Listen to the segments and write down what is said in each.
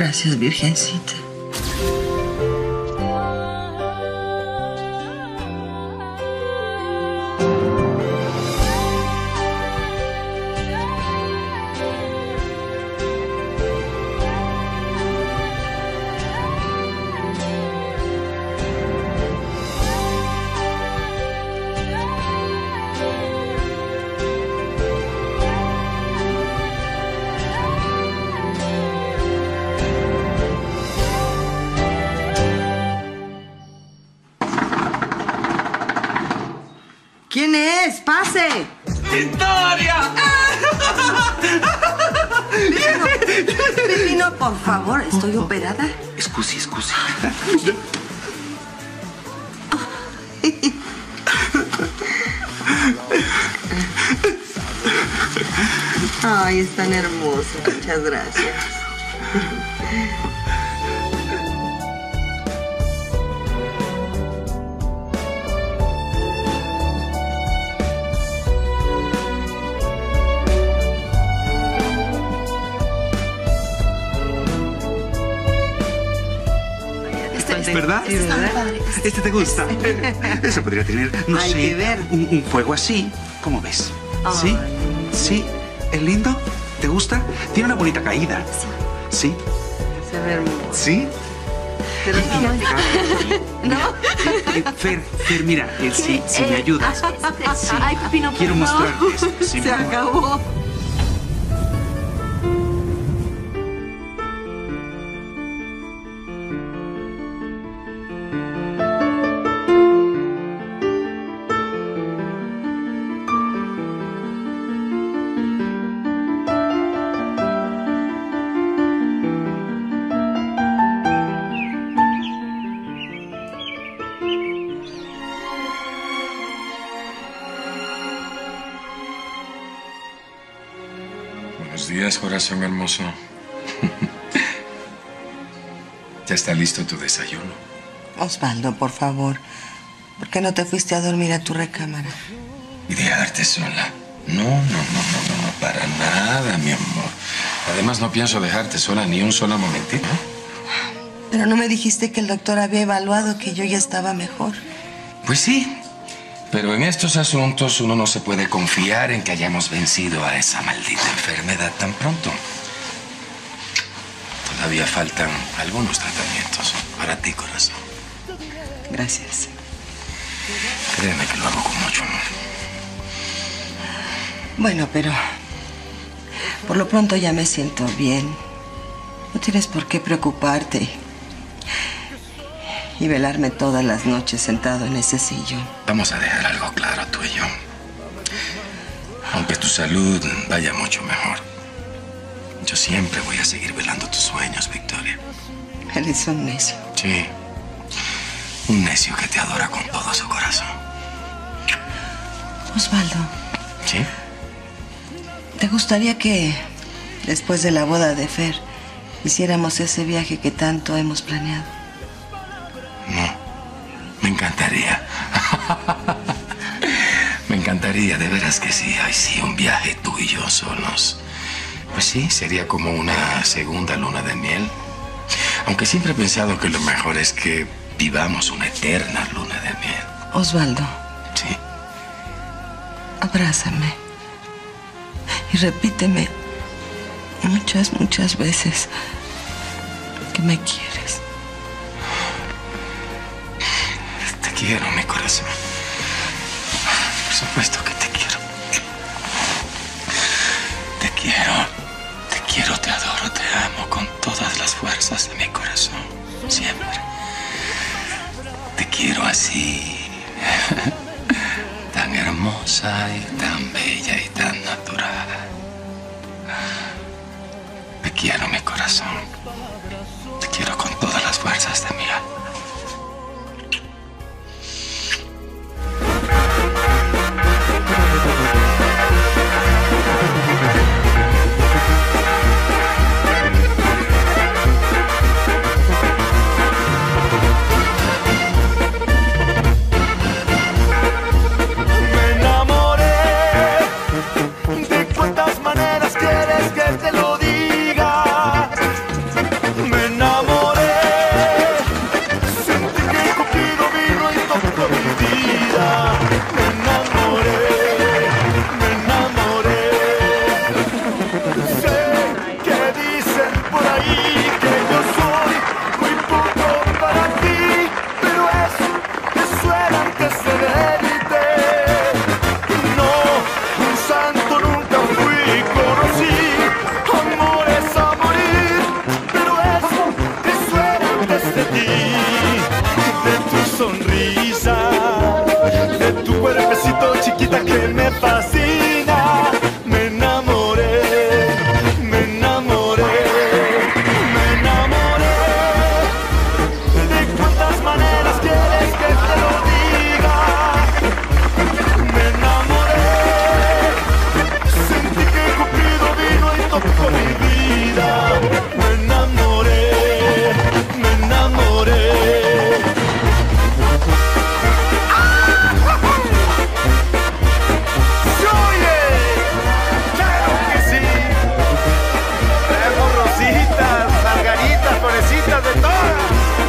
Gracias, Virgencita. ¿Quién es? ¡Pase! ¡Victoria! Pepino, por favor, estoy operada. Scusi. Ay, es tan hermoso. Muchas gracias. ¿Verdad? Sí, ¿verdad? ¿Este te gusta? Eso podría tener, no Hay sé, que ver. un fuego así. ¿Cómo ves? Ay. ¿Sí? ¿Sí? ¿Es lindo? ¿Te gusta? Tiene una bonita caída. ¿Sí? Se ve hermoso. ¿Sí? Pero ¿No? Fer, mira, si me ayudas. Sí. Ay, Pepino, Quiero por favor. mostrarte esto. Sí, mi se amor. acabó. Buenos días, corazón hermoso. Ya está listo tu desayuno. Osvaldo, por favor. ¿Por qué no te fuiste a dormir a tu recámara? ¿Y dejarte sola? No, para nada, mi amor. Además, no pienso dejarte sola ni un solo momentito. Pero no me dijiste que el doctor había evaluado que yo ya estaba mejor. Pues sí, pero en estos asuntos uno no se puede confiar en que hayamos vencido a esa maldita enfermedad tan pronto. Todavía faltan algunos tratamientos para ti, corazón. Gracias. Créeme que lo hago con mucho amor. Bueno, pero por lo pronto ya me siento bien. No tienes por qué preocuparte y velarme todas las noches sentado en ese sillón. Vamos a dejar algo claro, tú y yo. Aunque tu salud vaya mucho mejor, yo siempre voy a seguir velando tus sueños, Victoria. Eres un necio. Sí, un necio que te adora con todo su corazón. Osvaldo, ¿Sí? ¿te gustaría que después de la boda de Fer hiciéramos ese viaje que tanto hemos planeado? No, me encantaría. Me encantaría, de veras que sí. Ay, sí, un viaje tú y yo solos. Pues sí, sería como una segunda luna de miel. Aunque siempre he pensado que lo mejor es que vivamos una eterna luna de miel. Osvaldo, Sí. abrázame y repíteme muchas veces que me quieres. Te quiero, mi corazón. Por supuesto que te quiero. Te quiero, te adoro, te amo con todas las fuerzas de mi corazón. Siempre. Te quiero así. Tan hermosa y tan bella y tan natural. Te quiero, mi corazón. Te quiero con todas las fuerzas de mi alma. Me enamoré. ¿De cuántas maneras quieres que te lo diga? Me ese delite. No, un santo nunca fui, conocí amores a morir, pero eso era antes de ti, de tu sonrisa, de tu cuerpecito chiquita que me fascina. Me enamoré, me enamoré, me enamoré. ¿De cuántas maneras quieres que te lo diga? Me enamoré, sentí que Cupido vino y tocó mi vida. Me enamoré, me enamoré. ¡Se oye! ¡Claro que sí! Traemos rositas, margaritas, florecitas, de todas.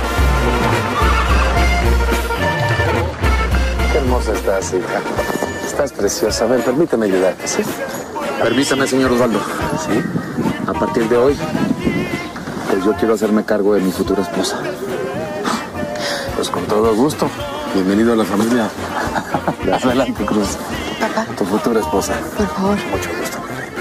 Qué hermosa estás, hija. Estás preciosa. Ven, permíteme ayudarte, ¿sí? Permítame, señor Osvaldo. ¿Sí? A partir de hoy, pues yo quiero hacerme cargo de mi futura esposa. Pues con todo gusto. Bienvenido a la familia. Adelante, Cruz. Papá, Tu futura esposa. por favor. Mucho gusto, mi reina.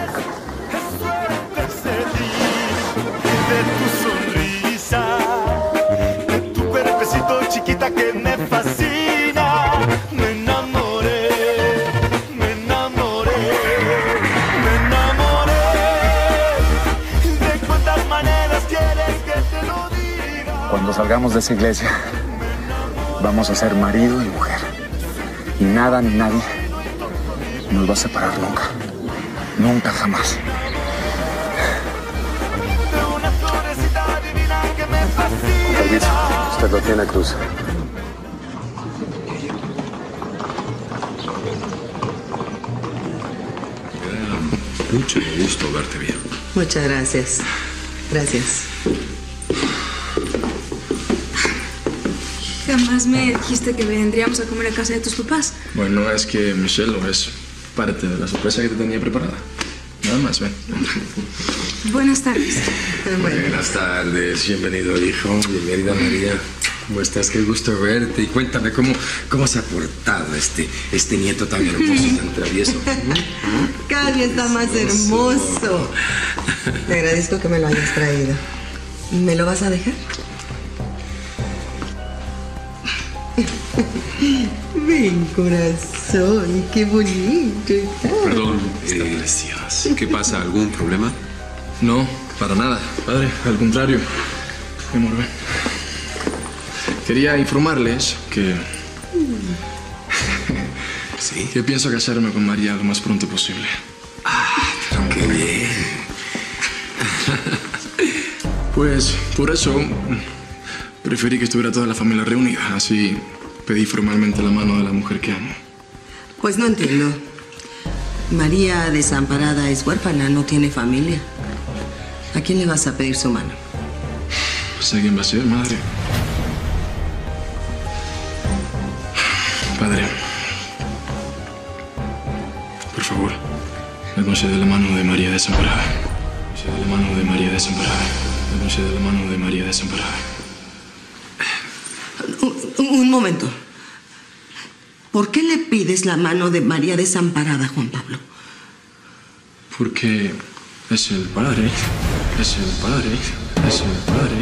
De tu sonrisa, de tu cuerpecito chiquita que me fascina. Me enamoré, me enamoré, me enamoré. ¿De cuántas maneras quieres que te lo diga? Cuando salgamos de esa iglesia, vamos a ser marido y mujer. Y nada ni nadie nos va a separar nunca. Nunca, jamás. De una florecita divina que me fascina. Permiso, usted lo tiene, Cruz. Mucho gusto verte bien. Muchas gracias. Gracias. Jamás me dijiste que vendríamos a comer a casa de tus papás. Bueno, es que Michelle es parte de la sorpresa que te tenía preparada. Nada más, ven. Buenas tardes. Buenas tardes, bienvenido hijo, bienvenida María. ¿Cómo estás? Qué gusto verte. Y cuéntame, ¿cómo se ha portado este nieto tan hermoso y tan travieso? Cada día está más hermoso. Te agradezco que me lo hayas traído. ¿Me lo vas a dejar? Ven, corazón, qué bonito está. Perdón, ¿qué pasa? ¿Algún problema? No, para nada, padre. Al contrario. Mi amor, ven. Quería informarles que... ¿Sí? que pienso casarme con María lo más pronto posible. Pero qué bien. Pues, por eso, preferí que estuviera toda la familia reunida. Así pedí formalmente la mano de la mujer que amo. Pues no entiendo. María desamparada es huérfana, no tiene familia. ¿A quién le vas a pedir su mano? Pues ¿a quién va a ser, madre? Padre, por favor, me concede la mano de María desamparada. Me concede la mano de María desamparada. Me concede la mano de María desamparada. Un momento. ¿Por qué le pides la mano de María desamparada, Juan Pablo? Porque es el padre. Es el padre. Es el padre.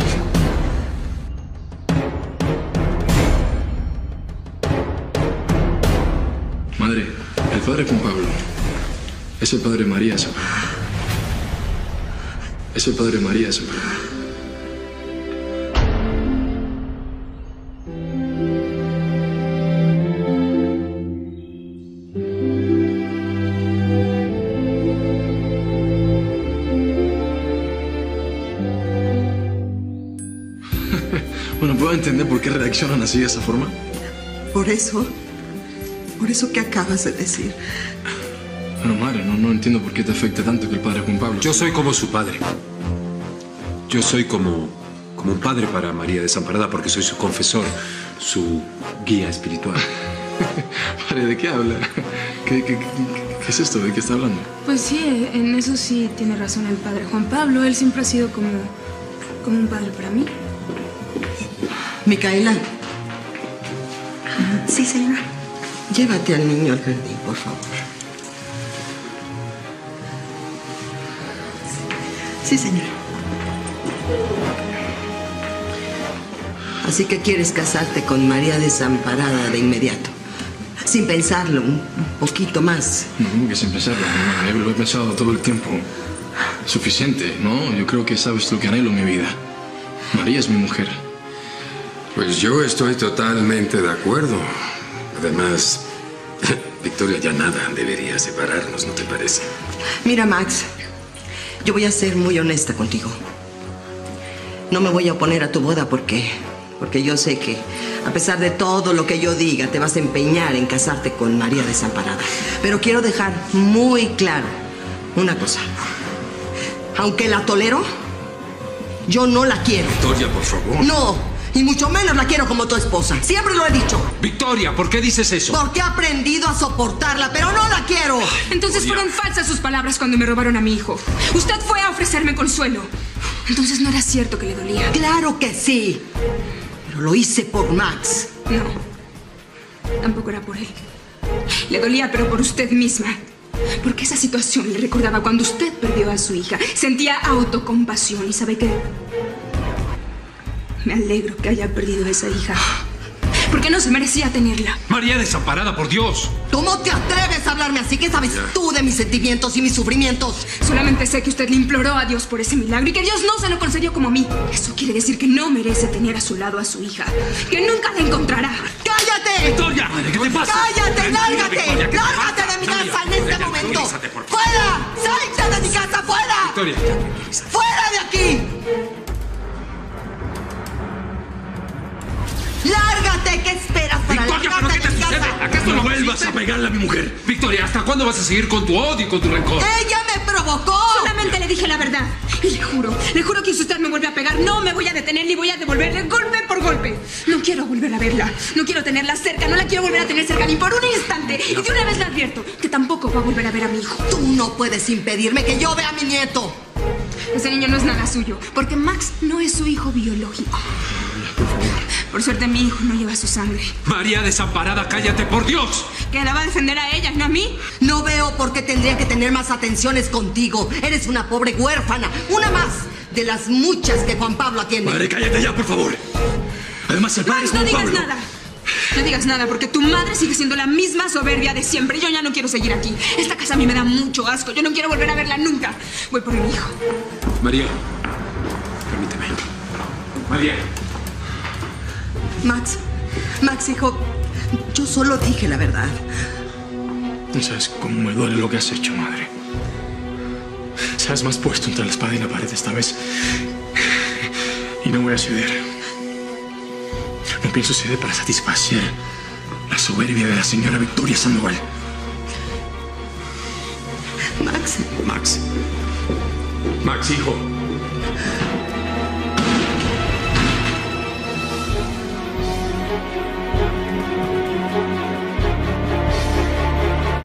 Madre, el padre Juan Pablo es el padre María desamparada. Es el padre María desamparada. Bueno, ¿puedo entender por qué reaccionan así de esa forma? Por eso que acabas de decir. Bueno, madre, no entiendo por qué te afecta tanto que el padre Juan Pablo... Yo soy como su padre. Yo soy como un padre para María Desamparada porque soy su confesor, su guía espiritual. Padre, ¿de qué habla? ¿Qué es esto? ¿De qué está hablando? Pues sí, en eso sí tiene razón el padre Juan Pablo. Él siempre ha sido como un padre para mí. Micaela, Sí, señora. Llévate al niño al jardín, por favor. Sí, señora. Así que quieres casarte con María Desamparada de inmediato. Sin pensarlo, un poquito más. No, que sin pensarlo. No, lo he pensado todo el tiempo. Suficiente, ¿no? Yo creo que sabes lo que anhelo en mi vida. María es mi mujer. Pues yo estoy totalmente de acuerdo. Además, Victoria, ya nada debería separarnos, ¿no te parece? Mira, Max, yo voy a ser muy honesta contigo. No me voy a oponer a tu boda porque yo sé que, a pesar de todo lo que yo diga, te vas a empeñar en casarte con María Desamparada. Pero quiero dejar muy claro una cosa. Aunque la tolero, yo no la quiero. Victoria, por favor. No, y mucho menos la quiero como tu esposa. Siempre lo he dicho. Victoria, ¿por qué dices eso? Porque he aprendido a soportarla, pero no la quiero. Entonces fueron falsas sus palabras cuando me robaron a mi hijo. Usted fue a ofrecerme consuelo. Entonces no era cierto que le dolía. Claro que sí. Pero lo hice por Max. No, tampoco era por él. Le dolía, pero por usted misma. Porque esa situación le recordaba cuando usted perdió a su hija. Sentía autocompasión. ¿Y sabe qué? Me alegro que haya perdido a esa hija. Porque no se merecía tenerla. María Desamparada, por Dios. ¿Cómo te atreves a hablarme así? ¿Qué sabes tú de mis sentimientos y mis sufrimientos? Solamente sé que usted le imploró a Dios por ese milagro y que Dios no se lo concedió como a mí. Eso quiere decir que no merece tener a su lado a su hija. Que nunca la encontrará. ¡Cállate! Victoria, ¿qué te pasa? ¡Cállate! ¡Lárgate! Victoria, ¿qué te ¡Lárgate pasa? de mi casa en este momento! Tranquilízate, por favor. ¡Fuera! ¡Salte de mi casa! ¡Fuera! Victoria, ¡Fuera de aquí! ¡Lárgate! ¿Qué esperas para Victoria, ¿pero largarte qué te de mi sucede? casa? ¿Acaso no vuelvas a pegarle a mi mujer? Victoria, ¿hasta cuándo vas a seguir con tu odio y con tu rencor? ¡Ella me provocó! Solamente le dije la verdad. Y le juro que si usted me vuelve a pegar, no me voy a detener ni voy a devolverle golpe por golpe. No quiero volver a verla. No quiero tenerla cerca. No la quiero volver a tener cerca ni por un instante. Y de una vez le advierto que tampoco va a volver a ver a mi hijo. Tú no puedes impedirme que yo vea a mi nieto. Ese niño no es nada suyo, porque Max no es su hijo biológico. Por suerte mi hijo no lleva su sangre. María Desamparada, cállate, por Dios. ¿Que la va a defender a ella, no a mí? No veo por qué tendría que tener más atenciones contigo. Eres una pobre huérfana. Una más de las muchas que Juan Pablo atiende. Madre, cállate ya, por favor. Además, el padre Max, es no Juan digas Pablo. nada. No digas nada, porque tu madre sigue siendo la misma soberbia de siempre. Yo ya no quiero seguir aquí. Esta casa a mí me da mucho asco. Yo no quiero volver a verla nunca. Voy por mi hijo. María, permíteme. María. Max, hijo, yo solo dije la verdad. No sabes cómo me duele lo que has hecho, madre. Sabes, me has puesto entre la espada y la pared esta vez. Y no voy a ceder. No pienso ceder para satisfacer la soberbia de la señora Victoria Sandoval. Max, Max, hijo.